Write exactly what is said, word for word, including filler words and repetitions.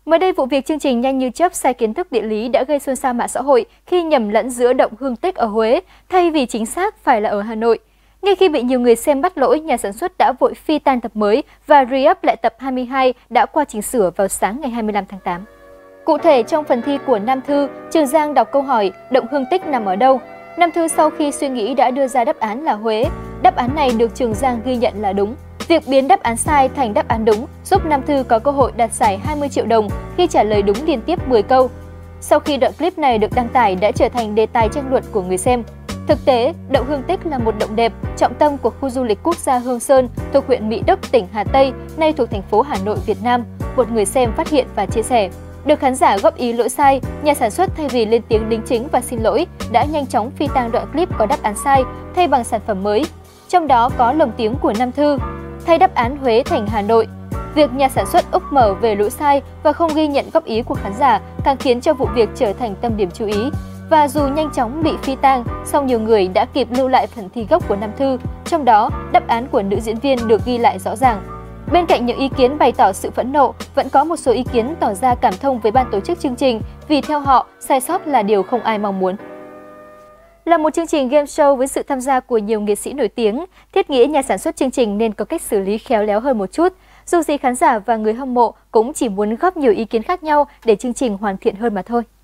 Mới đây, vụ việc chương trình Nhanh như chớp sai kiến thức địa lý đã gây xôn xao mạng xã hội khi nhầm lẫn giữa động Hương Tích ở Huế thay vì chính xác phải là ở Hà Nội. Ngay khi bị nhiều người xem bắt lỗi, nhà sản xuất đã vội phi tan tập mới và re-up lại tập hai mươi hai đã qua chỉnh sửa vào sáng ngày hai mươi lăm tháng tám. Cụ thể, trong phần thi của Nam Thư, Trường Giang đọc câu hỏi động Hương Tích nằm ở đâu. Nam Thư sau khi suy nghĩ đã đưa ra đáp án là Huế. Đáp án này được Trường Giang ghi nhận là đúng. Việc biến đáp án sai thành đáp án đúng giúp Nam Thư có cơ hội đạt giải hai mươi triệu đồng khi trả lời đúng liên tiếp mười câu. Sau khi đoạn clip này được đăng tải đã trở thành đề tài tranh luận của người xem. Thực tế, động Hương Tích là một động đẹp, trọng tâm của khu du lịch quốc gia Hương Sơn thuộc huyện Mỹ Đức, tỉnh Hà Tây, nay thuộc thành phố Hà Nội, Việt Nam. Một người xem phát hiện và chia sẻ. Được khán giả góp ý lỗi sai, nhà sản xuất thay vì lên tiếng đính chính và xin lỗi, đã nhanh chóng phi tang đoạn clip có đáp án sai, thay bằng sản phẩm mới. Trong đó có lồng tiếng của Nam Thư, thay đáp án Huế thành Hà Nội. Việc nhà sản xuất úp mở về lỗi sai và không ghi nhận góp ý của khán giả càng khiến cho vụ việc trở thành tâm điểm chú ý. Và dù nhanh chóng bị phi tang, song nhiều người đã kịp lưu lại phần thi gốc của Nam Thư, trong đó đáp án của nữ diễn viên được ghi lại rõ ràng. Bên cạnh những ý kiến bày tỏ sự phẫn nộ, vẫn có một số ý kiến tỏ ra cảm thông với ban tổ chức chương trình vì theo họ, sai sót là điều không ai mong muốn. Là một chương trình game show với sự tham gia của nhiều nghệ sĩ nổi tiếng, thiết nghĩ nhà sản xuất chương trình nên có cách xử lý khéo léo hơn một chút. Dù gì khán giả và người hâm mộ cũng chỉ muốn góp nhiều ý kiến khác nhau để chương trình hoàn thiện hơn mà thôi.